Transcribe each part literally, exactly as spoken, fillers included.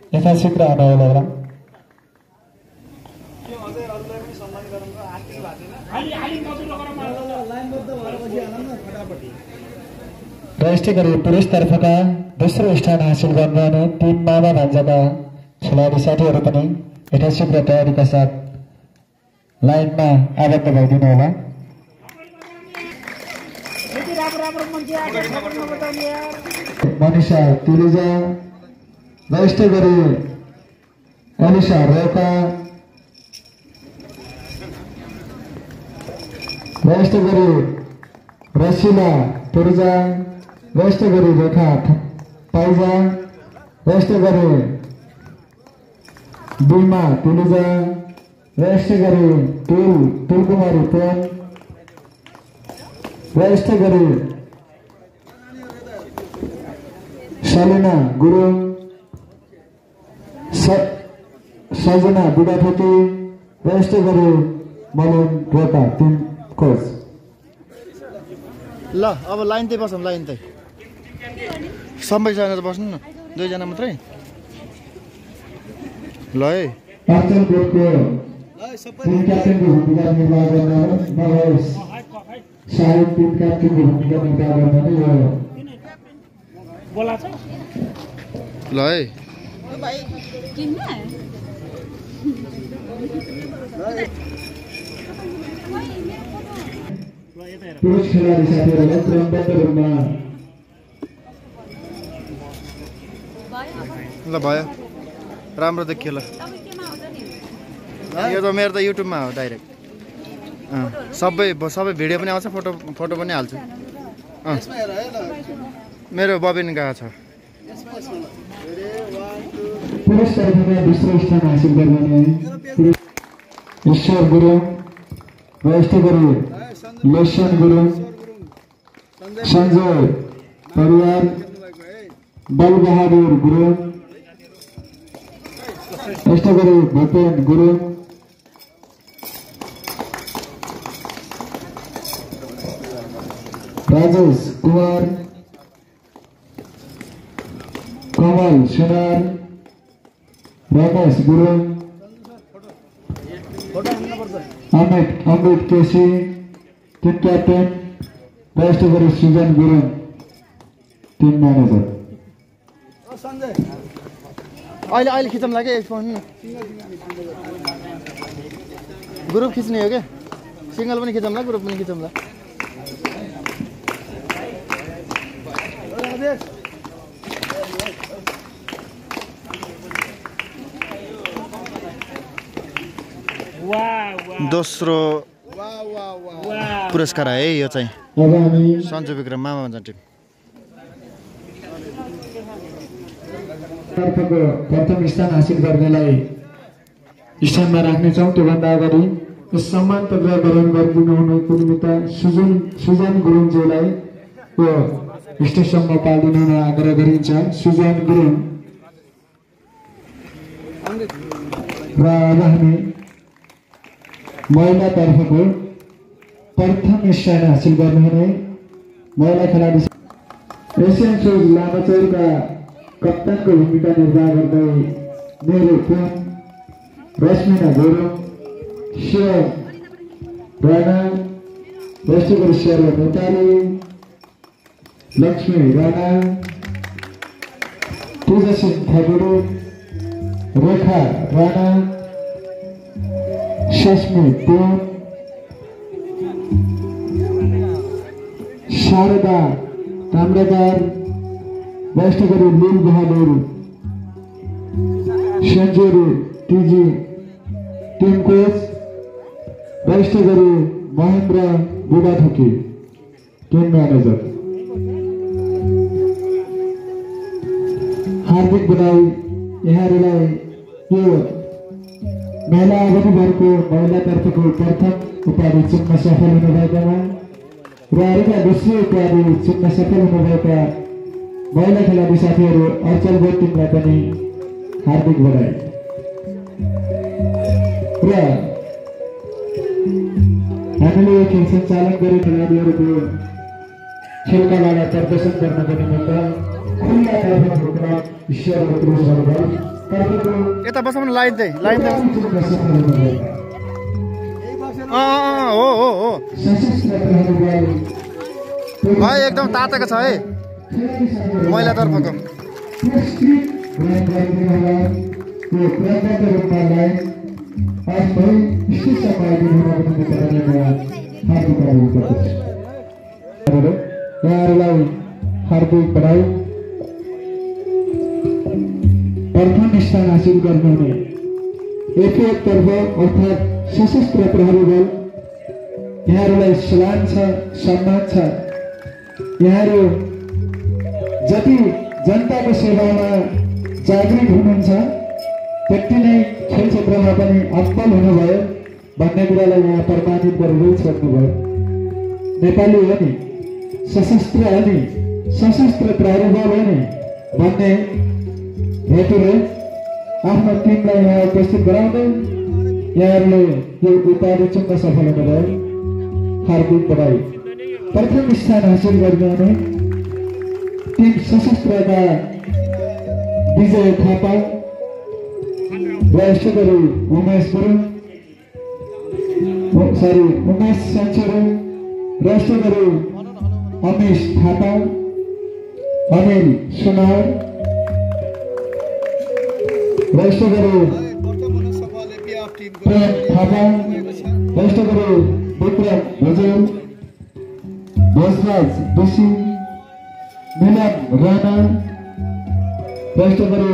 यथाशीघ्र आउनु होला। र यस्तै गरी पुरुषतर्फका दोस्रो स्थान हासिल गर्नुहुने टिम मामा भान्जाका खेलाडी साथीहरू पनि यथाशीघ्र तयारीका साथ लाइनमा आबद्ध भइदिनु होला। मनिषा तिलिजा र यस्तै गरी अनिसा रोका र यस्तै गरी रसिला पुर्जा र यस्तै गरी रेखा पाइजा र यस्तै गरी बिमा तिलिजा र यस्तै गरी तुल तुलकुमारी पेन र यस्तै गरी सलिना गुरुङ सजना बुढाथोकी र यस्तै गरी मलिन रोका टिम कोच। ल अब लाइन चाहिँ बसौँ, लाइन चाहिँ सबैजना बस्नु न, दुईजना मात्रै। ल है अर्चन ग्रुपको टिम क्याप्टेनको भूमिका निर्वाह गर्न महेश साहिब टिम क्याप्टेनको भूमिका निर्वाह गर्न यो ल है पुरुष खेलाडी साथीहरूलाई क्रमबद्ध रूपमा ल भयो, राम्रो देखियो। ल यो त मेरो त युट्युबमा हो डाइरेक्ट, सबै सबै भिडियो पनि आउँछ, फोटो फोटो पनि हाल्छु। मेरो बबिन गएको छ। पुरुष तर्फमा दोस्रो स्थान हासिल गर्ने ईश्वर गुरुङ र यस्तै गरी लेसन गुरुङ सञ्जय परिवार बलबहादुर गुरुङ यस्तै गरी भूपेन गुरुङ राजेश कुमार कमल सुनार रमेश गुरुङ अमित अमृत केसी टिम क्याप्टेन र यस्तै गरी सुजन गुरुङ टिम म्यानेजर। अहिले अहिले खिचौँ लाग्यो फोन, ग्रुप खिच्ने हो क्या, सिङ्गल पनि खिचौँ ला, ग्रुप पनि खिचौँ ला। दोस्रो पुरस्कार है यो चाहिँ सन्जु विक्रम मामा भन्छ टिम। तर्फको प्रथम स्थान हासिल गर्नेलाई स्थानमा राख्नेछौँ। त्योभन्दा अगाडि यस सम्मान पत्र ग्रहण गरिदिनु हुनुको निमित्त सुजन सुजन गुरुङज्यूलाई यो स्टेजसम्म पालिदिनु हुन आग्रह गरिन्छ। सुजन गुरुङ र अब हामी महिला तर्फको प्रथम स्थान हासिल गर्नुहुने महिला खेलाडी एसियन सुज लामाचौरका कप्तानको भूमिका निर्वाह गर्दै मेरो टिम रश्मिना गुरुङ शिव राणा यस्तै गरी शेर्वा नेपाली लक्ष्मी राणा तेजसिंह ठगुरु रेखा राणा शस्मी टिम शारदा ताम्रादार यस्तै गरी लील बहादुर सेन्चुरी टिजी टिम कोच र यस्तै गरी महेन्द्र बुढाथोकी टिम म्यानेजर। हार्दिक बधाई यहाँहरूलाई यो महिला अवधिभरको महिलातर्फको प्रथम उपाधि चुन्न सफल हुनुभएकामा र अरूका दोस्रो उपाधि चुन्न सफल हुनुभएका महिला खेलाडी साथीहरू अर्चल बोर्ड टिमलाई पनि हार्दिक बधाई। र हामीले यो खेल सञ्चालन गरी खेलाडीहरूको खेलका लागि प्रदर्शन गर्नको निमित्त खुल्ला कार्यक्रमको क्रम ईश्वरको पुरस्कार भयो। कार्यक्रमको यता बस भने लाइन चाहिँ लाइन चाहिँ अँ अँ हो हो हो सशस्त्र प्रहरी बल भाइ एकदम तातेको छ है मैलातर्फको पुरस्कृत ग्राम पञ्चायतहरूलाई यो प्रत्यक्ष रूपमा लाई आज भई स्थित समाजले हुनको निम्ति धन्यवाद हार्दिक बधाई गर्दछु। यहाँहरूलाई हार्दिक बधाई। प्रथम स्थान हासिल गर्नुहुने एफएतर्फ अर्थात् सशस्त्र प्रहरी बल यहाँहरूलाई सलाम छ, सम्मान छ। यहाँहरू जति जनताको सेवामा जागृत हुनुहुन्छ त्यति नै खेल क्षेत्रमा पनि अब्बल हुनुभयो भन्ने कुरालाई यहाँ प्रमाणित गरेरै छोड्नुभयो। नेपाली हो नि, सशस्त्र हो नि, सशस्त्र प्रहरी बल हो नि भन्ने हेतुले आफ्नो टिमलाई यहाँ उपस्थित गराउँदै यहाँहरूले यो उपाधि चुन्न सफल हुनुभयो। हार्दिक बधाई। प्रथम स्थान हासिल गर्नुहुने टिम सशस्त्रका विजय थापा र यस्तो गरी उमेश गुरुङ सरी उमेश सेन्चुरी र यस्तो गरी अमेश थापा, अनिल सुनार र यस्तो गरी प्रेम थापा र यस्तो गरी विक्रम भुजेल, भोजराज विशी, मिलन राणा र यस्तो गरी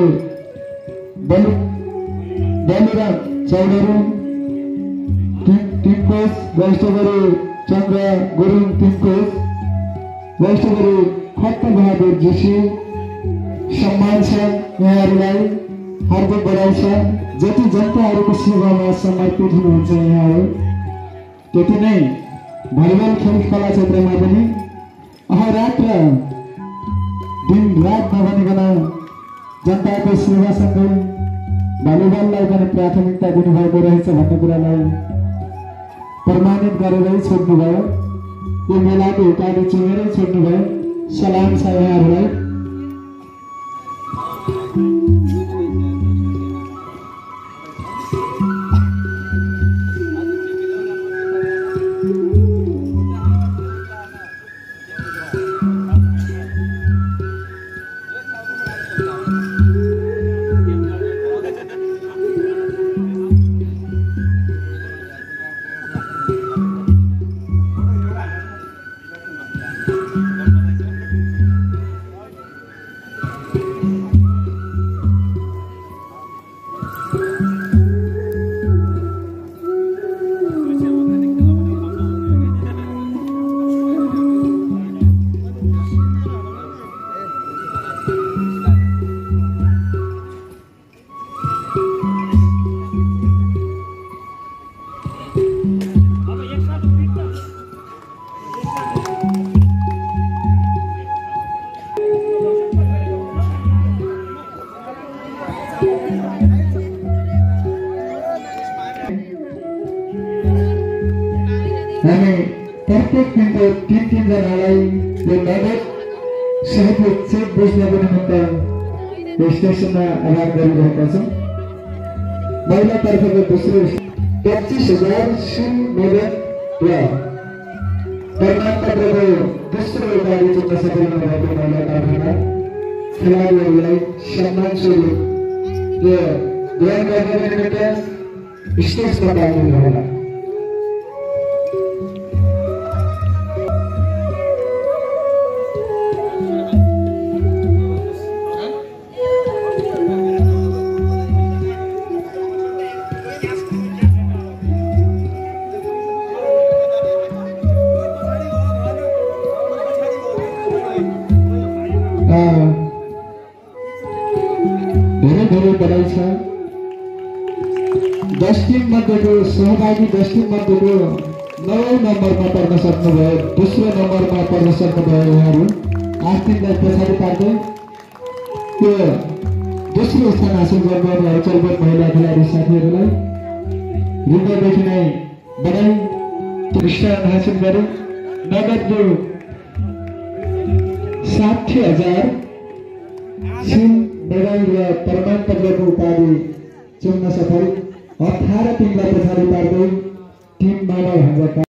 बलिराम चौधरी टिम कोच र यस्तो गरी चन्द्र गुरुङ टिम कोच र यस्तो गरी खट्ट बहादुर जोशी। सम्मान छ यहाँहरूलाई, हार्दिक बधाई छ। जति जनताहरूको सेवामा समर्पित हुनुहुन्छ यहाँहरू त्यति नै भलिबल खेल कला क्षेत्रमा पनि अहरात्र दिन रात नभनिकन जनताको सेवासँगै भलिबललाई पनि प्राथमिकता दिनुभएको रहेछ भन्ने कुरालाई प्रमाणित गरेरै छोड्नुभयो। यो मेलाको उपाधि चुनेरै छोड्नुभयो। सलाम छ यहाँहरूलाई। हामी प्रत्येक टिमको तिन तिनजनालाई यो नगद सहयोग चेक बुझ्नको निमित्त स्टेसनमा आह्वान गरिरहेका छौँ। महिलातर्फको दोस्रो पच्चिस हजार सुन नगद र प्रमाणपत्रको दोस्रो उपाधि जित्न सफल हुनुभएको महिलातर्फका खेलाडीहरूलाई सम्मान स्वरूप यो ग्रहण गर्नको निमित्त स्टेजमा पाल्नु होला। धेरै धेरै बधाई छ। दस टिम मध्येको सहभागी दस टिम मध्येको नौ नम्बरमा पर्न सक्नुभयो, दोस्रो नम्बरमा पर्न सक्नुभयो। यहाँहरू आठ टिमलाई पछाडि पार्दै त्यो दोस्रो स्थान हासिल गर्नुभयो अचलबोट महिला खेलाडी साथीहरूलाई हृदयदेखि नै बधाई। स्थान हासिल गरे नगद साठी हजार सिम मेगाई र प्रमाण पत्रको उपाधि चुन्न सफल अठार टिमलाई पछाडि पार्दै टिम मानव भान्जाका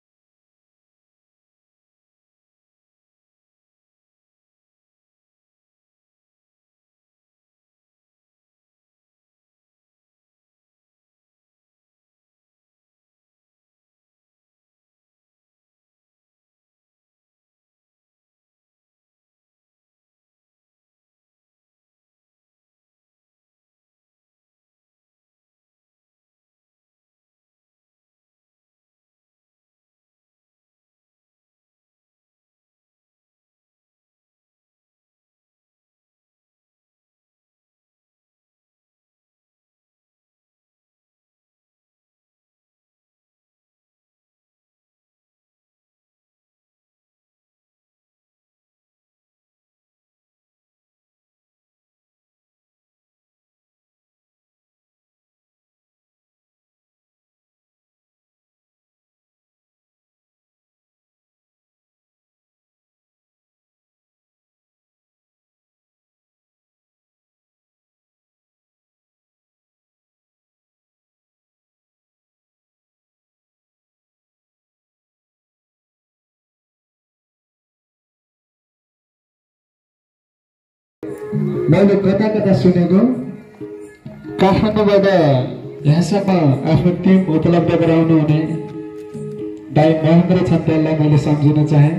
मैले कता कता सुनेको काठमाडौँबाट यहाँसम्म आफ्नो टिम उपलब्ध गराउनु हुने दाइ महेन्द्र छन्तेललाई मैले सम्झिन चाहे।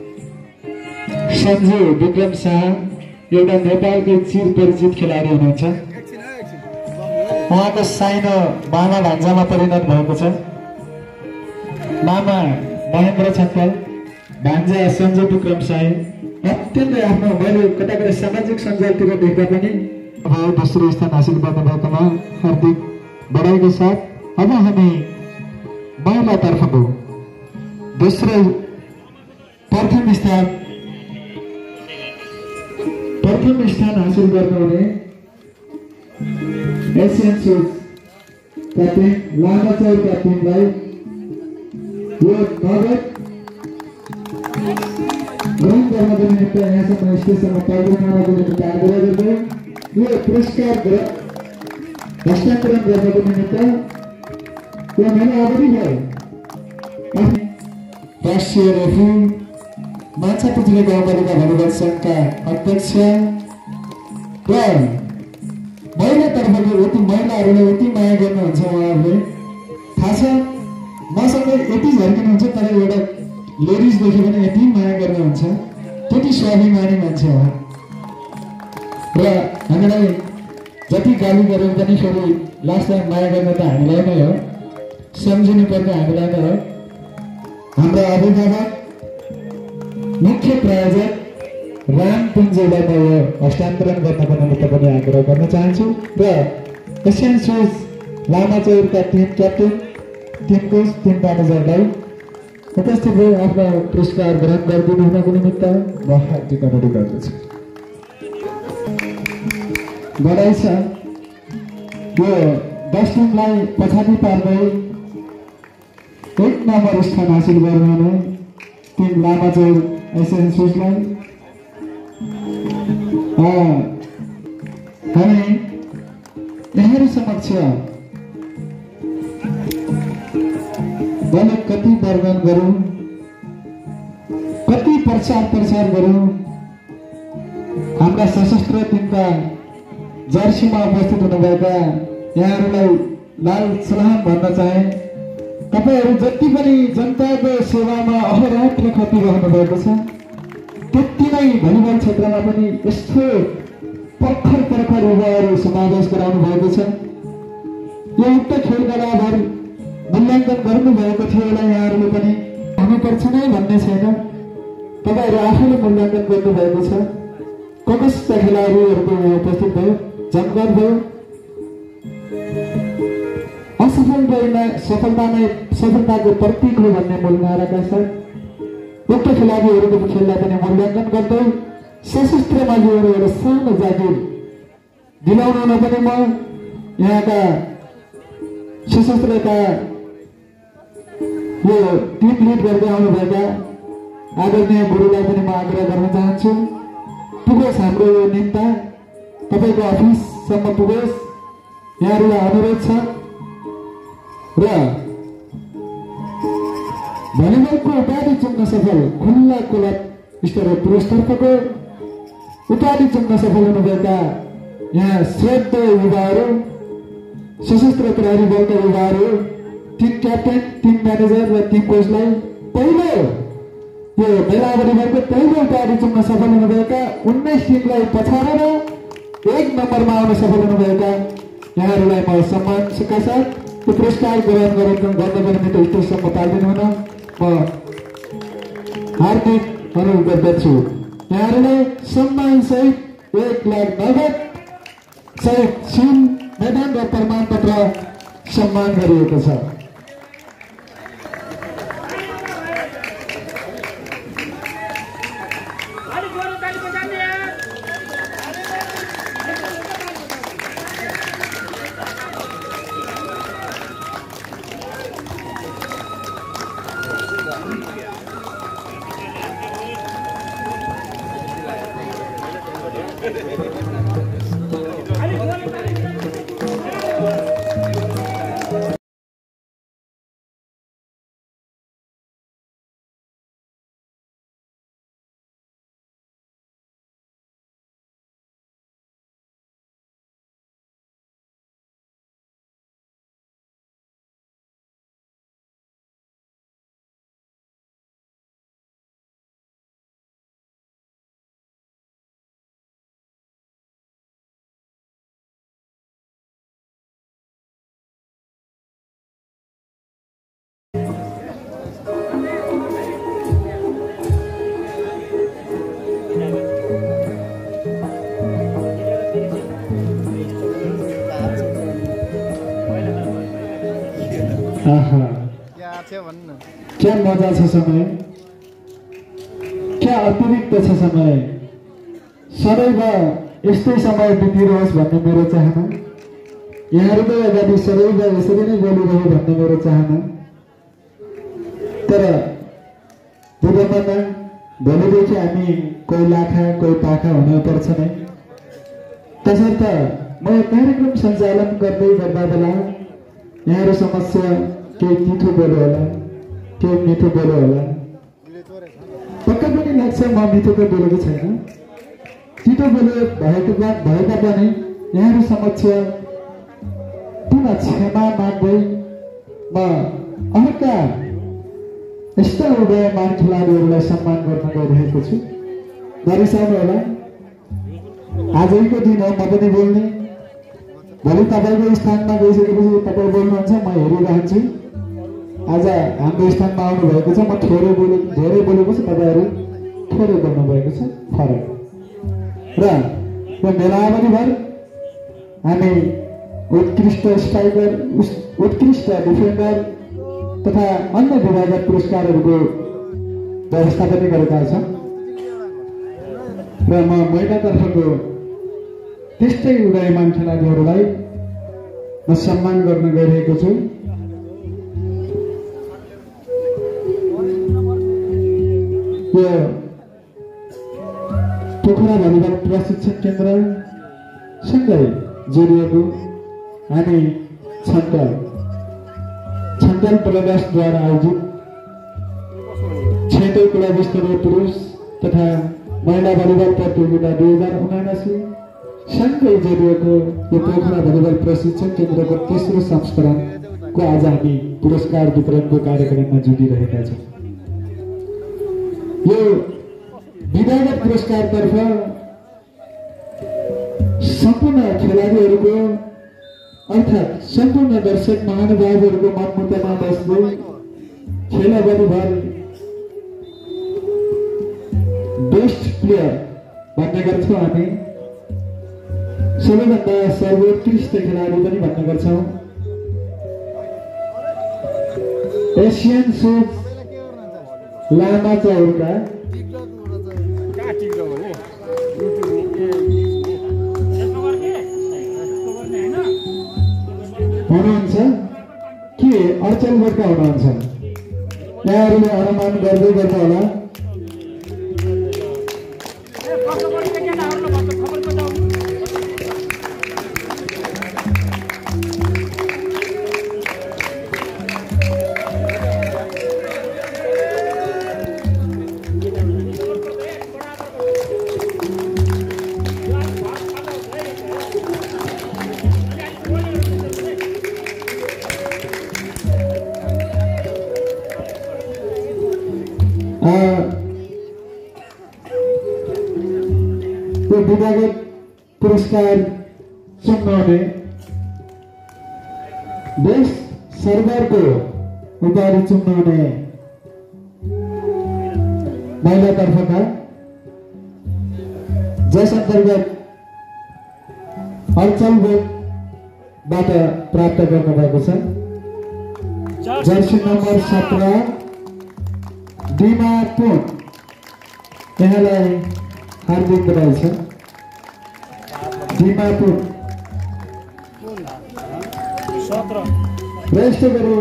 सञ्जु विक्रम शाह एउटा नेपालकै चिर परिचित खेलाडी हुनुहुन्छ। उहाँको साइनो मामा भान्जामा परिणत भएको छ। मामा महेन्द्र छन्तेल, भान्जा सञ्जु विक्रम शाह अत्यन्तै आफ्नो मैले कता कता सामाजिक सञ्जालतिर देख्दा पनि दोस्रो स्थान हासिल गर्नुभएकोमा हार्दिक बधाईको साथ अब हामी महिलातर्फको दोस्रो प्रथम स्थान प्रथम स्थान हासिल गर्नुहुने एसियन सुजका टिम लामाचौरका टिमलाई यो नगद ग्रहण गर्नको निमित्त यहाँसम्म स्टेजसम्म पाल्टाउनको निमित्त आग्रह गर्दै यो पुरस्कार हस्तान्तरण गर्नको निमित्त यो मैले अगाडि भयो राष्ट्रिय रेफ्री माछापुछ्रे गाउँपालिका भलिबल सङ्घका अध्यक्ष र महिलातर्फले यति महिलाहरूलाई यति माया गर्नुहुन्छ उहाँहरूले थाहा छ मसँग यति झर्किनुहुन्छ तर एउटा लेडिज देख्यो भने यति माया गर्नुहुन्छ त्यति स्वाभिमानी मान्छे हो र हामीलाई जति गाली गरे पनि फेरि लास्टमा माया गर्न त हामीलाई नै हो, सम्झिनु पर्ने हामीलाई नै हो। हाम्रो अभिभावक मुख्य प्रायोजक राम पुञ्जलाई म यो हस्तान्तरण गर्नको निमित्त पनि आग्रह गर्न चाहन्छु र एसियन सुज लामाचौरका team captain team coach team म्यानेजरलाई उपस्थित भई आफ्नो पुरस्कार ग्रहण गरिदिनु हुनको निमित्त म हार्दिक अनुरोध गर्दछु। बधाई छ यो दस टिमलाई पछाडि पार्दै एक नम्बर स्थान हासिल गर्नुहुने टिम लामाचौर एसियन सुजलाई हामी यहाँहरू समक्ष मैले कति वर्णन गरौँ, कति प्रचार प्रसार गरौँ। हाम्रा सशस्त्र टिमका जर्सीमा उपस्थित हुनुभएका यहाँहरूलाई लाल सलाम भन्न चाहे। तपाईहरू जति पनि जनताको सेवामा अहरात्र खटिरहनु भएको छ त्यति नै भलिबल क्षेत्रमा पनि यस्तो पर्खर पर्खर युवाहरू समावेश गराउनु भएको छ। यो उक्त खेलका लाभहरू मूल्याङ्कन गर्नुभएको थियो होला यहाँहरूले पनि हुनुपर्छ नै भन्ने छैन। तपाईँहरू आफैले मूल्याङ्कन गर्नुभएको छ। ककस्ता खेलाडीहरूको उपस्थित भयो, जमघट भयो। असफल गएमा सफलता नै सफलताको प्रतीक हो भन्ने मूल नाराका साथ उक्त खेलाडीहरूको खेललाई पनि मूल्याङ्कन गर्दै सशस्त्रमा लिएर एउटा सानो जागिर दिलाउन पनि म यहाँका सशस्त्रका यो टिम लिड गर्दै आउनुभएका आदरणीय गुरुलाई पनि म आग्रह गर्न चाहन्छु। पुगोस् हाम्रो यो निम्ता तपाईको अफिससम्म पुगोस् यहाँहरुलाई अनुरोध छ र भलिबलको उपाधि चुन्न सफल खुल्ला क्लब स्तरीय पुरस्कारको उपाधि चुन्न सफल हुनुभएका यहाँ श्रद्धेय युवाहरू सशस्त्र प्रहरी बलका युवाहरू टिम क्याप्टेन टिम म्यानेजर र टिम कोचलाई पहिलो यो बेलावरीभरको पहिलो उपाधि चुन्न सफल हुनुभएका उन्नाइस टिमलाई पछाडेर एक नम्बरमा आउन सफल हुनुभएका यहाँहरूलाई म सम्मानका साथ यो पुरस्कार ग्रहण गर्नको निम्ति स्टेजसम्म पाल्दिनु हुन म हार्दिक अनुरोध गर्दछु। यहाँहरूलाई सम्मान सहित एक लाख नगद सहित सिल मैदान र प्रमाणपत्र सम्मान गरिएको छ। क्या मजा छ समय, क्या अतिरिक्त छ समय, सदैव यस्तै समय बितिरहोस् भन्ने मेरो चाहना। यहाँहरुको अगाडि सदैव यसरी नै बोलिरहे भन्ने मेरो चाहना। तर बुझ्दैमा भोलिदेखि हामी कोही लाखा कोही पाखा हुन पर्छ नै। त्यसर्थ म यो कार्यक्रम सञ्चालन गर्दै गर्दा बेला यहाँहरु समस्या केही तिखो बोल्यो होला, केही मिठो बोल्यो होला। पक्का पनि लाग्छ म मिठो त बोलेको छैन। तितो बोले भएको बात भएका पनि यहाँहरु समक्ष पुनः क्षमा माग्दै म अर्का यस्ता उदयमान खेलाडीहरूलाई सम्मान गर्न गइरहेको छु। नरिसाउनु होला, आजैको दिन हो म पनि बोल्ने। भोलि तपाईको स्थानमा गइसकेपछि तपाईँ बोल्नुहुन्छ, म हेरिरहन्छु। आज हाम्रो स्थानमा आउनु भएको छ, म थोरै बोले धेरै बोलेको छु, तपाईँहरू थोरै बोल्नु भएको छ, फरक। र यो मेलावरीभर हामी उत्कृष्ट स्ट्राइकर, उत्कृष्ट डिफेन्डर तथा अन्य विभागीय पुरस्कारहरूको व्यवस्था पनि गरेका छौँ। र म मैदानतर्फको त्यस्तै उदयमान खेलाडीहरूलाई म सम्मान गर्न गइरहेको छु। यो पोखरा भलिबल प्रशिक्षण केन्द्र सँगै जोडिएको हामी छन्टल छन्टल प्रदेशद्वारा आयोजित क्षेत्रीय क्लब स्तरीय पुरुष तथा महिला भलिबल प्रतियोगिता दुई हजार उनासी सँगै जोडिएको यो पोखरा भलिबल प्रशिक्षण केन्द्रको तेस्रो संस्करणको आज हामी पुरस्कार वितरणको कार्यक्रममा जुटिरहेका छौँ। यो विभागीय पुरस्कारतर्फ सम्पूर्ण खेलाडीहरूको अर्थात् सम्पूर्ण दर्शक महानुभावहरूको मनमुटावमा बस्दै खेलभरिभर बेस्ट प्लेयर भन्ने गर्छौँ हामी। सबैभन्दा सर्वोत्कृष्ट खेलाडी पनि भन्ने गर्छौँ। एसियन सुज लामा चौरका हुनुहुन्छ कि अर्चलबाट हुनुहुन्छ, यहाँहरूले अनुमान गर्दै गर्दा होला। यो विभागीय पुरस्कार चुन्ने बेस्ट सर्भरको उपाधि चुन्ने महिलातर्फका जस अन्तर्गत अर्चल बोटबाट प्राप्त गर्नुभएको छ जर्सी नम्बर सत्र डिमा पुन यहाँलाई हार्दिक बधाई छ डिमा पुन र यस्तै गरी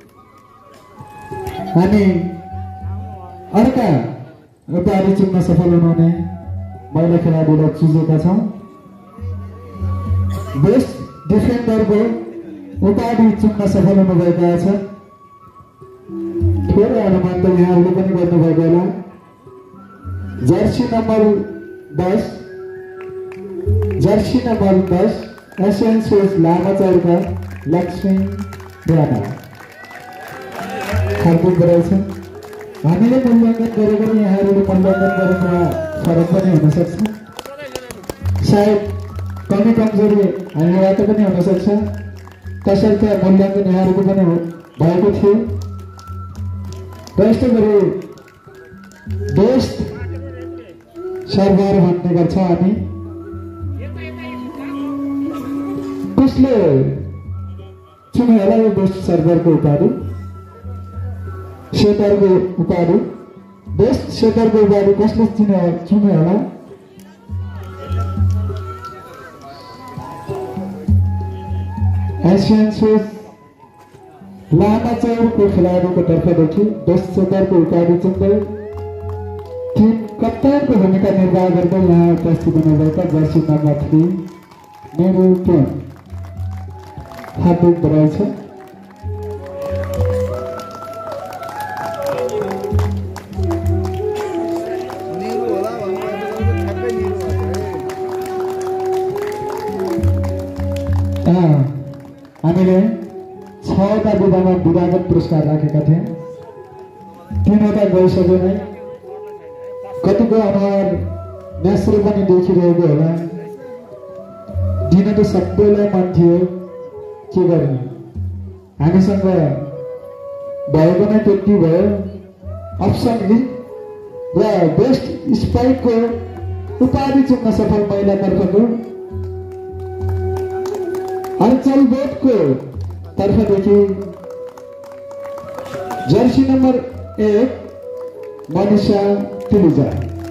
हामी अर्का उपाधि चुन्न सफल हुनुहुने महिला खेलाडीलाई चुजेका छौँ बेस्ट डिफेन्डरको उपाधि चुन्न सफल हुनुभएका छ थोरै अनुमान त यहाँहरूले पनि गर्नुभएको होला जर्सी नम्बर दस जर्सी नम्बर दस एसियन सोज लामाचौरका लक्ष्मी राणा हार्दिक बधाई छ हामीले मूल्याङ्कन गरेको यहाँहरूले मूल्याङ्कन गरेमा फरक पनि हुनसक्छ सायद कमी कमजोरी हामीबाट पनि हुनसक्छ तसर्थ मूल्याङ्कन यहाँहरूको पनि भएको थियो र यस्तै गरी बेस्ट सर्भर भन्ने गर्छौँ हामी कसले चुन्यो होला यो बेस्ट सर्भरको उपाधि सेटरको उपाधि बेस्ट सेटरको उपाधि कसले चुन्यो चुन्यो होला एसियन सोच लामाचौरको खेलाडीको तर्फदेखि बेस्ट सेटरको उपाधि चुन्दै टिम कप्तानको भूमिका निर्वाह गर्दै यहाँ उपस्थित हुनुभएका जर्सी नम्बर थ्री मेरो टिम हार्दिक बधाई छ हामीले छवटा विधामा विधागत पुरस्कार राखेका थियौँ तीनवटा गइसक्यो नै कतिको अनुहार नेस्रो पनि देखिरहेको होला दिन त सबैलाई मन थियो के गर्ने हामीसँग भएको नै त्यति भयो अप्सन र बेस्ट स्पाइकको उपाधि चुन्न सफल महिलातर्फको अर्चल बोटको तर्फदेखि जर्सी नम्बर एक मनिषा तिलिजा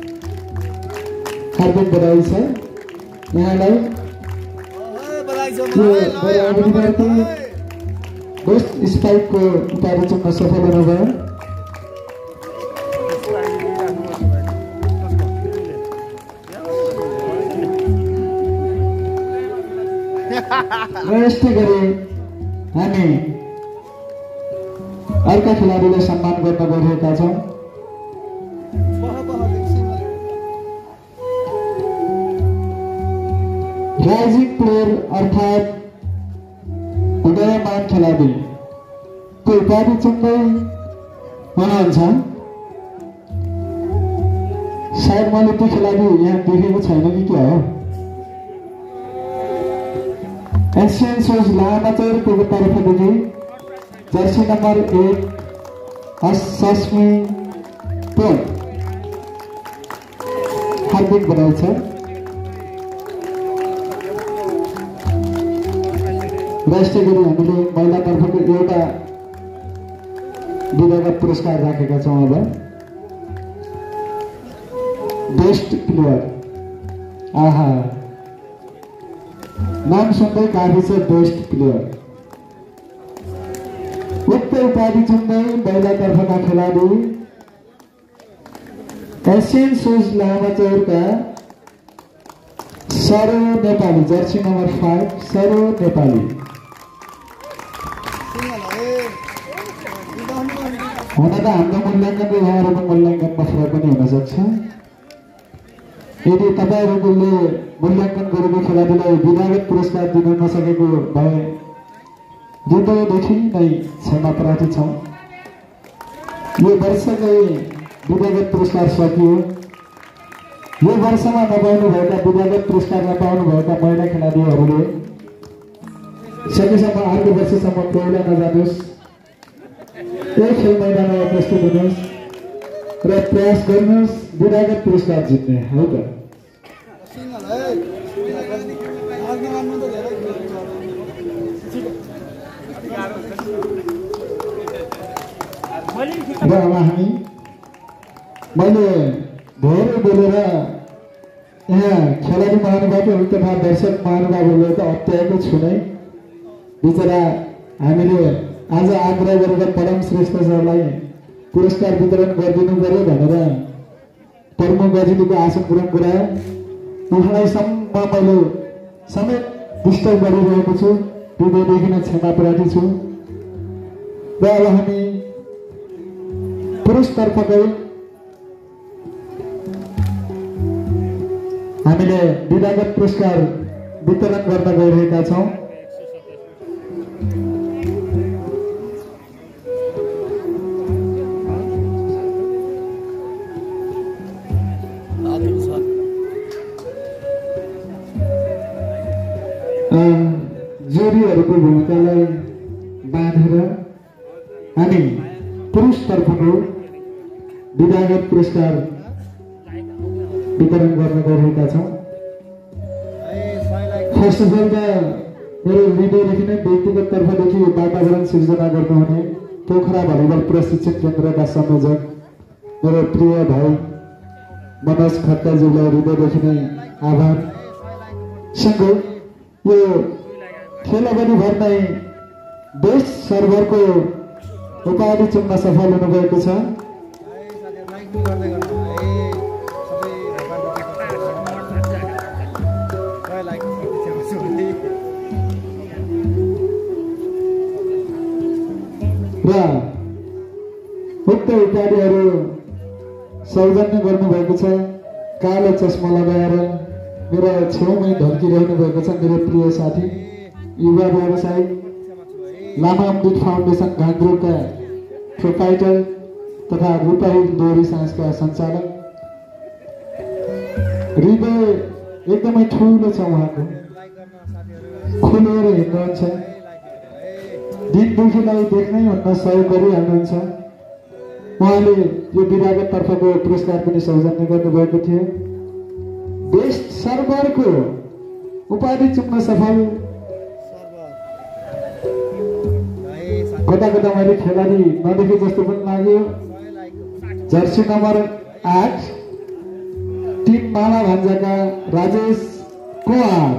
हार्दिक बधाई छ यहाँलाई बेस्ट स्पाइकको उपाधि चुन्न सफल हुनुभयो र यस्तै गरी हामी अर्का खेलाडीलाई सम्मान गर्न गइरहेका छौँ राइजिङ प्लेयर अर्थात् उदयमान खेलाडीको उपाधि चुन्दै हुनुहुन्छ सायद मैले त्यो खेलाडी यहाँ देखेको छैन कि क्या हो एसियन सोज लामाचौरको तर्फदेखि जर्सी नम्बर एक सस्मी पोल हार्दिक बधाई छ र यस्तै गरी हामीले महिलातर्फको एउटा विधागत पुरस्कार राखेका छौँ अब बेस्ट प्लेयर आहा नाम सुन्दै काफी छ बेस्ट प्लेयर उक्त उपाधि चुन्दै महिलातर्फका खेलाडी एसियन सोज लामाचौरका सरो नेपाली जर्सी नम्बर फाइभ सरो नेपाली हुन त हाम्रो मूल्याङ्कन र यहाँहरूको मूल्याङ्कनमा फरक पनि हुनसक्छ यदि तपाईँहरूले मूल्याङ्कन गरेको खेलाडीलाई विधागत पुरस्कार दिन नसकेको भए हृदयदेखि नै क्षमा प्रार्थी छौँ यो वर्षकै विद्यागत पुरस्कार सकियो। यो वर्षमा नपाउनुभएका विद्यागत पुरस्कार नपाउनुभएका महिला खेलाडीहरूले सकेसम्म अर्को वर्षसम्म पहिला नजानुहोस्, यही खेल मैदानमा उपस्थित हुनुहोस् र प्रयास गर्नुहोस् विद्यागत पुरस्कार जित्ने हो त। र अब हामी मैले धेरै बोलेर यहाँ खेलाडी महानुभावहरू तथा दर्शक महानुभावहरूले त अत्याएको छु नै। बिचरा हामीले आज आग्रह गरेर परम श्रेष्ठ सरलाई पुरस्कार वितरण गरिदिनु पर्यो भनेर प्रमुख गजिनीको आसन ग्रहण गरायो। उहाँलाई सम्म मैले समेत डिस्टर्ब गरिरहेको छु, हृदयदेखि नै क्षमा प्रार्थी छु। र अब हामी पुरुषतर्फकै हामीले विद्यागत पुरस्कार वितरण गर्न गइरहेका छौँ। जोडीहरूको भूमिकालाई बाँधेर हामी पुरुषतर्फको विद्यागत पुरस्कार वितरण गर्न गइरहेका छौँ। फर्स्ट अफ अल त मेरो हृदयदेखि नै व्यक्तिगत तर्फदेखि वातावरण सिर्जना गर्नुहुने पोखरा भलिबल प्रशिक्षण केन्द्रका संयोजक मेरो प्रिय भाइ मनोज खड्काज्यूलाई हृदयदेखि नै आभार। सँगै यो खेल अवधिभर नै बेस्ट सर्भरको उपाधि चुन्न सफल हुनुभएको छ। र उक्त उपाधिहरू सौजन्य गर्नुभएको छ कालो चस्मा लगाएर मेरो छेउमै ढल्किरहनु भएको छ मेरो प्रिय साथी युवा व्यवसायी लामा अमृत फाउन्डेसन घाङ्ग्रोका प्रोपाइटर तथा रूपाही डोरी साँझका सञ्चालक। हृदय एकदमै ठुलो छ उहाँको, खुलेर हिँड्नुहुन्छ, दिन दुखीलाई देख्नै हुन्न सहयोग गरिहाल्नुहुन्छ। उहाँले यो विद्यागत तर्फको पुरस्कार पनि सौजन्य गर्नुभएको थियो। बेस्ट सर्भरको उपाधि चुक्न सफल। कता कता मैले खेलाडी नदेखे जस्तो पनि लाग्यो। जर्सी नम्बर आठ टिम माला भान्जाका राजेश कुमार,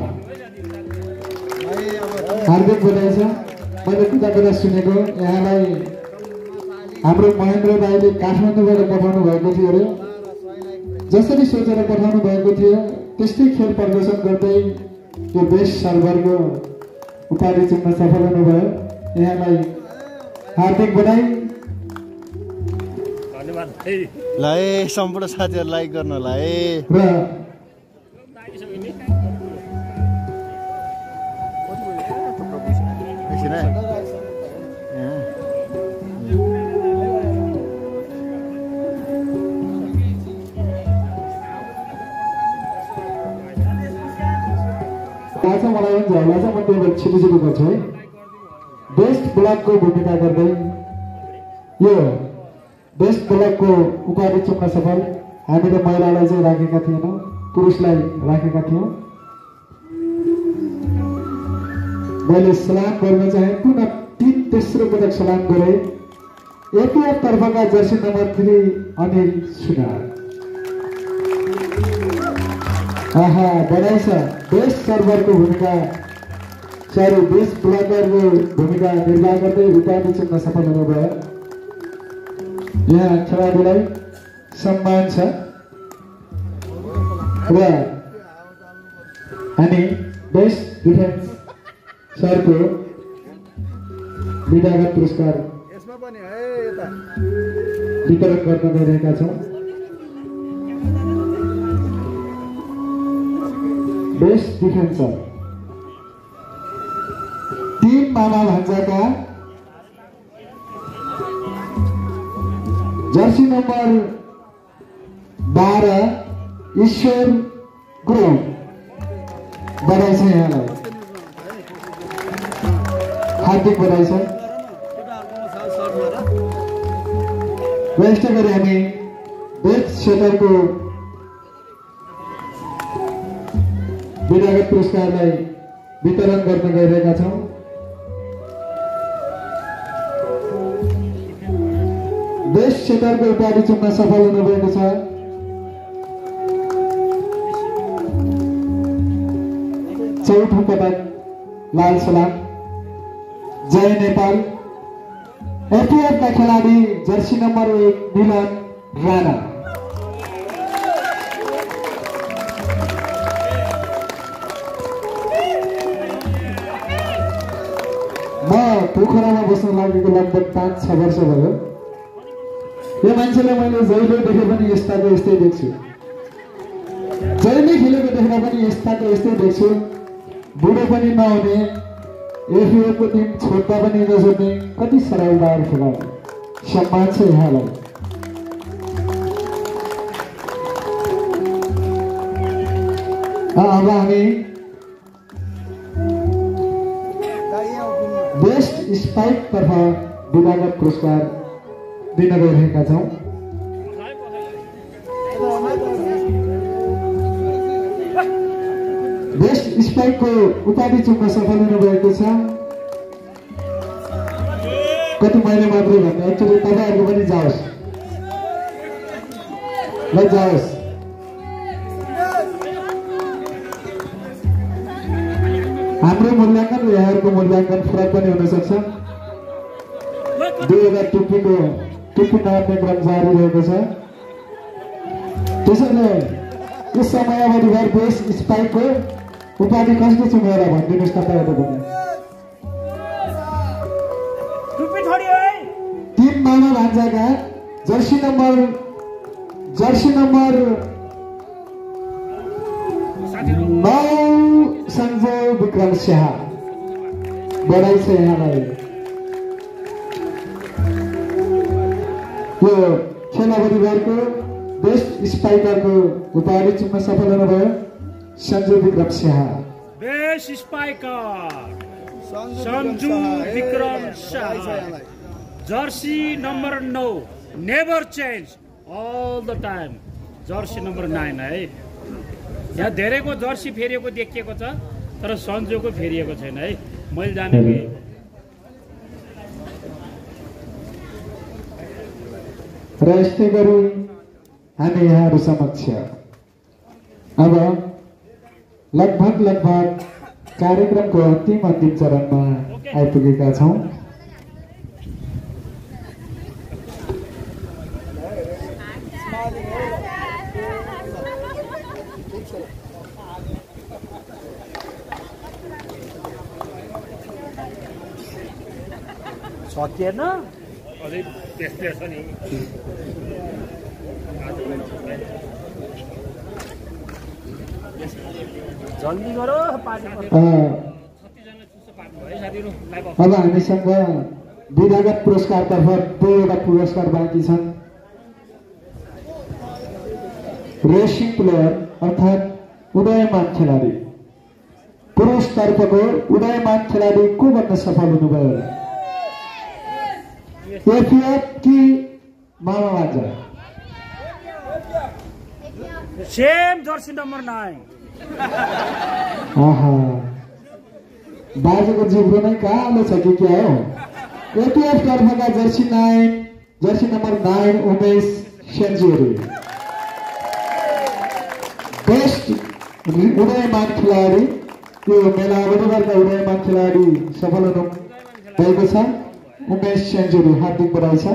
हार्दिक बधाई छ। मैले कता कता सुनेको यहाँलाई हाम्रो महेन्द्र दाईले काठमाडौँबाट पठाउनु भएको थियो अरे, जसरी सोचेर पठाउनु भएको थियो त्यस्तै खेल प्रदर्शन गर्दै यो बेस्ट सर्भरको उपाधि चुन्न सफल हुनुभयो। यहाँलाई हार्दिक बधाई। ल ए सम्पूर्ण साथीहरू लाइक गर्नु होला ए। र आज मलाई हुन्छ होला चाहिँ म त्यो छिटो छिटो गर्छु है। बेस्ट ब्लकको भूमिका गर्दै यो बेस्ट ब्लकको उपाधि चुक्न सफल हामीले महिलालाई चाहिँ राखेका थिएनौँ, पुरुषलाई राखेका थियौँ। मैले सलाम गर्न चाहे पुनः तीन तेस्रो पटक सलाम गरे एपिएफ तर्फका jersey number three Anil Sunar. आहा बधाई छ। बेस्ट सर्भरको भूमिका सरी बेस्ट ब्लकरको भूमिका निर्वाह गर्दै उपाधि चुक्न सफल हुनुभयो। यहाँ खेलाडीलाई सम्मान छ र हामी बेस्ट डिफेन्स सरको विद्यागत पुरस्कार वितरण गर्न गइरहेका छौँ। बेस्ट डिफेन्सर टिम मामा भान्जाका जर्सी नम्बर बाह्र ईश्वर गुरुङ बधाई छ यहाँलाई, हार्दिक बधाई छ। र यस्तै गरी हामी बेस्ट सेटरको विधागत पुरस्कारलाई वितरण गर्न गइरहेका छौँ। बेस्ट सेटरको उपाधि चुन्न सफल हुनुभएको छ चौथो पटक लाल सलाम जय नेपाल। एफएफका खेलाडी जर्सी नम्बर एक मिलन राणा। म पोखरामा बस्न लागेको लगभग पाँच छ वर्ष भयो। यो मान्छेलाई मैले जहिले देखे पनि यस्ताको यस्तै देख्छु, जहिले खेलेको देख्दा पनि यस्ताको यस्तै देख्छु। बुढो पनि नहुने, एफएफको टिम छोड्दा पनि नछोड्ने, कति सरलदार खेलाडी। सम्मान छ यहाँलाई। अब हामी बेस्ट स्पाइक तर्फ विधागत पुरस्कार दिन गइरहेका छौँ। बेस्ट स्पाइकको उपाधि चुन्न सफल हुनुभएको छ। कति मैले मात्रै भन्ने, एक्चुअली तपाईँहरूको पनि जाओस् ल जाओस्। हाम्रो मूल्याङ्कन र यहाँहरूको मूल्याङ्कन फरक पनि हुन सक्छ। दुई हजार टुप्पीको टुप्पी नाप्ने क्रम जारी रहेको छ। त्यसैले यस समयावधिभर बेस्ट स्पाइकको उपाधि कसले चुनेर भनिदिनुहोस् तपाईँहरू पनि। तीन मामा भान्जाका जर्सी नम्बर जर्सी नम्बर नौ सञ्जय विक्रम शाह बधाई छ यहाँलाई। यो खेल अवधिभरको बेस्ट स्पाइकरको उपाधि चुन्न सफल हुनुभयो Sanju Bikram Shah. Best spiker Sanju Bikram Shah, jersey number नौ, never change all the time, jersey number nine है। यहाँ धेरैको जर्सी फेरिएको देखिएको छ तर सञ्जुको फेरिएको छैन है, मैले जानेको। र यस्तै गरी हामी यहाँहरू समक्ष अब लगभग लगभग कार्यक्रमको अन्तिम अन्तिम चरणमा आइपुगेका छौँ। सकिएन अझै त्यस्तै छ नि। जल्दी गरो अब हामीसँग विधागत पुरस्कारतर्फ दुईवटा पुरस्कार बाँकी छन्। रेसिङ प्लेयर अर्थात् उदयमान खेलाडी, पुरुष तर्फको उदयमान खेलाडी को बन्न सफल हुनुभयो? एफएफ कि मामा भान्जा? Same jersey number nine. आहा, बाजेको जिब्रो नै कालो छ कि क्या हो? एफएफ तर्फका jersey nine jersey number nine Umesh Senchuri best उदयमान खेलाडी। यो मेला अवधिभरका उदयमान खेलाडी सफल हुनु भएको छ उमेश सेन्चुरी, हार्दिक बधाई छ।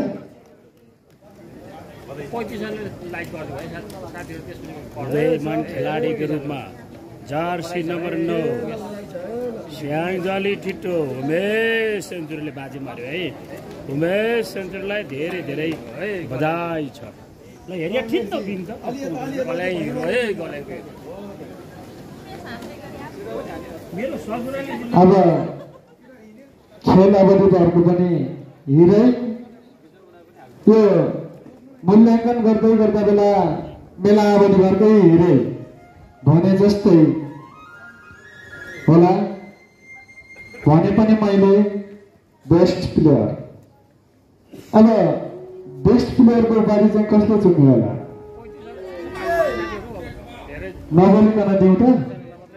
उदयमान खेलाडीको रूपमा जर्सी नम्बर नौ स्याङजली ठिटो उमेश सेन्चुरीले बाजी मार्यो है। उमेश सेन्चुरीलाई धेरै धेरै बधाई छ। ल हेरिया ठिक त बिन त गलाइ है गलाइ। मेरो ससुराले अब खेल अवधिहरूको पनि हिरै यो मूल्याङ्कन गर्दै गर्दा बेला मेला अवधिभरकै हिँडे भने जस्तै होला भने पनि मैले बेस्ट प्लेयर। अब बेस्ट प्लेयरको बारे चाहिँ कसले चुन्यो होला? नबोलिकन दिउँ त।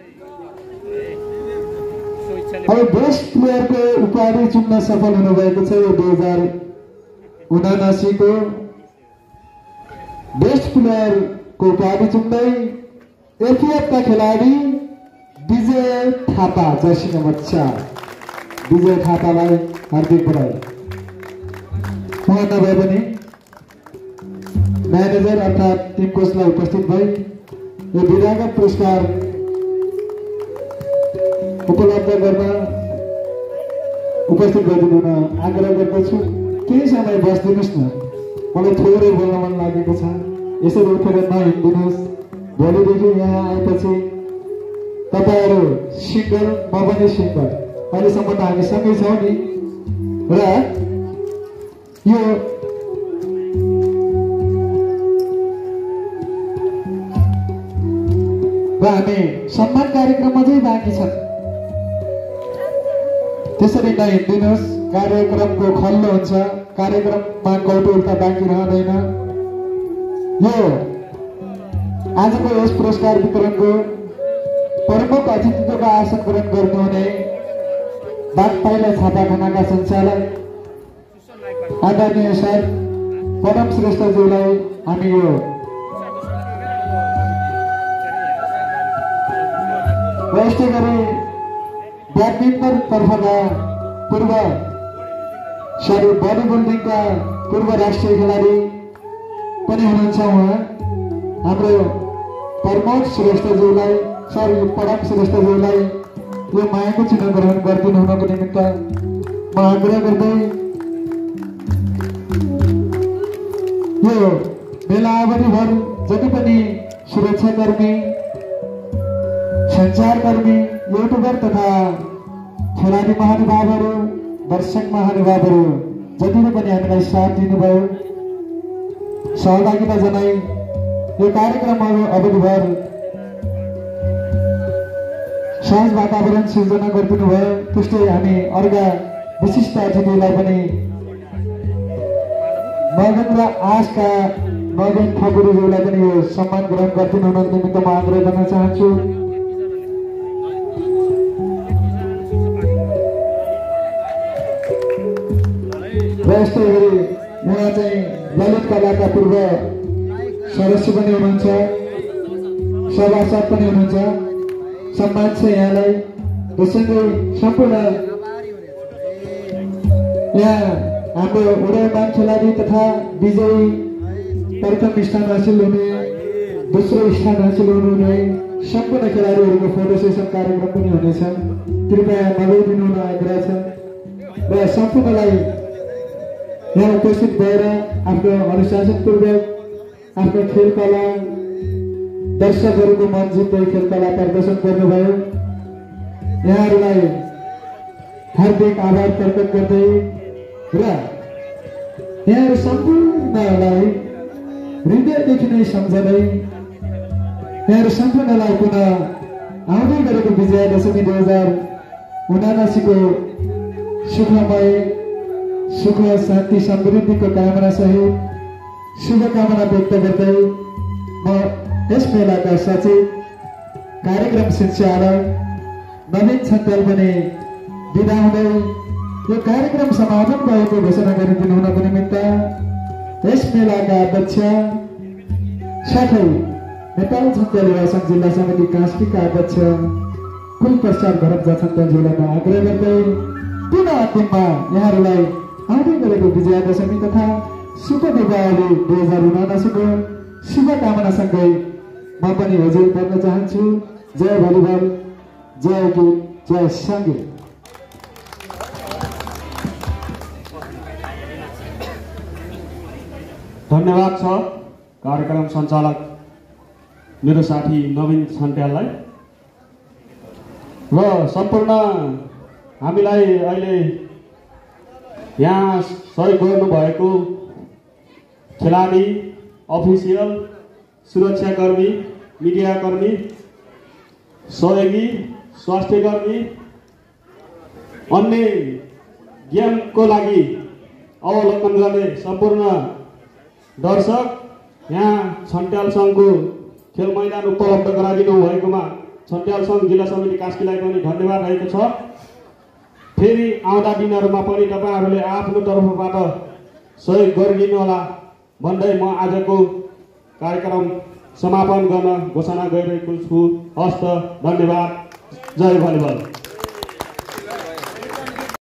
अब बेस्ट प्लेयरको उपाधि चुन्न सफल हुनुभएको छ यो दुई हजार उनासीको बेस्ट प्लेयरको उपाधि चुन्दै एफएफका खेलाडी विजय थापा, जर्सी नम्बर चार विजय थापालाई हार्दिक बधाई। उहाँ नभए पनि म्यानेजर अर्थात् टिम कोचलाई उपस्थित भई यो विधागत पुरस्कार उपलब्ध गर्न उपस्थित गरिदिनु हुन आग्रह गर्दछु। केही समय बसिदिनुहोस् न, मलाई थोरै बोल्न मन लागेको छ। यसरी उठेर नहिँडिदिनुहोस्। भोलिदेखि यहाँ आएपछि तपाईँहरू सिङ्गल, म पनि सिङ्गल। अहिलेसम्म त हामी सँगै छौँ नि। र यो र हामी सम्मान कार्यक्रम अझै बाँकी छन्, त्यसरी नहिँडिदिनुहोस्। कार्यक्रमको खल्लो हुन्छ, कार्यक्रममा कौतुकता बाँकी रहँदैन। यो आजको यस पुरस्कार वितरणको प्रमुख अतिथित्वको आसन ग्रहण गर्नुहुने बागपाइला छापाखानाका सञ्चालक आदरणीय सर परम श्रेष्ठज्यूलाई हामी यो यस्तै गरी ब्याडमिन्टन तर्फका पूर्व सरी बडी बिल्डिङका पूर्व राष्ट्रिय खेलाडी पनि हुनुहुन्छ उहाँ हाम्रो प्रमोद श्रेष्ठज्यूलाई, सर परम श्रेष्ठज्यूलाई यो मायाको चिन्ह ग्रहण गरिदिनु हुनको निमित्त म आग्रह गर्दै यो मेला अवधिभर जति पनि सुरक्षाकर्मी, सञ्चारकर्मी, युट्युबर तथा खेलाडी महानुभावहरू, दर्शक महानुभावहरू जतिले पनि हामीलाई साथ दिनुभयो, सहभागिता जनाई यो कार्यक्रमहरू अवधिभर सहज वातावरण सिर्जना गरिदिनु भयो। त्यस्तै हामी अर्का विशिष्ट अतिथिलाई पनि नगेन्द्र आशका नवीन ठकुरीज्यूलाई पनि यो सम्मान ग्रहण गरिदिनु हुनको निमित्त म आग्रह गर्न चाहन्छु। र यस्तै गरी उहाँ चाहिँ ललित कलाका पूर्व सदस्य पनि हुनुहुन्छ, सभासद पनि हुनुहुन्छ। सम्मान छ यहाँलाई। त्यसैले सम्पूर्ण यहाँ हाम्रो उदयमान खेलाडी तथा विजयी प्रथम स्थान हासिल हुने, दोस्रो स्थान हासिल हुनुहुने सम्पूर्ण खेलाडीहरूको फोटो सेसन कार्यक्रम पनि हुनेछ। कृपया नगइदिनु हुन आग्रह छ। र सम्पूर्णलाई यहाँ उपस्थित भएर आफ्नो अनुशासनपूर्वक आफ्नो खेल कला दर्शकहरूको मन जित्दै खेल कला प्रदर्शन गर्नुभयो। यहाँहरूलाई हार्दिक आभार प्रकट गर्दै र यहाँहरू सम्पूर्णलाई हृदयदेखि नै सम्झँदै यहाँहरू सम्पूर्णलाई पुनः आउँदै गरेको विजयादशमी दुई हजार उनासीको सुखमय, सुख शान्ति समृद्धिको कामना सहित शुभकामना व्यक्त गर्दै म यस मेलाका सचिव कार्यक्रम सञ्चालक नवीन छन्तेल पनि बिदा हुँदै यो कार्यक्रम समापन भएको घोषणा गरिदिनु हुनको निमित्त यस मेलाका अध्यक्ष साथै नेपाल छन्तेल युवा सङ्घ जिल्ला समिति कास्कीका अध्यक्ष कुल प्रसाद घरप्जा छन्तेलज्यूलाई आग्रह गर्दै पुनः अन्तिममा यहाँहरूलाई आउँदै गरेको विजयादशमी तथा शुभ दीपावली दुई हजार उनासीको शुभकामनासँगै म पनि हजुर भन्न चाहन्छु। जय भलिबल, जय गीत, जय सङ्गीत। धन्यवाद छ कार्यक्रम सञ्चालक मेरो साथी नवीन छन्त्याललाई र सम्पूर्ण हामीलाई अहिले यहाँ सहयोग गर्नुभएको खेलाडी, अफिसियल, सुरक्षाकर्मी, मिडियाकर्मी, सहयोगी, स्वास्थ्यकर्मी, अन्य गेमको लागि अवलोकन गर्ने सम्पूर्ण दर्शक, यहाँ छन्ट्याल सङ्घको खेल मैदान उपलब्ध गराइदिनु भएकोमा छन्ट्याल सङ्घ जिल्ला समिति कास्कीलाई पनि धन्यवाद रहेको छ। फेरि आउँदा दिनहरूमा पनि तपाईँहरूले आफ्नो तर्फबाट सहयोग गरिदिनु होला भन्दै म आजको कार्यक्रम समापन गर्न घोषणा गरिरहेको छु। हस्त, धन्यवाद। जय भलिबल।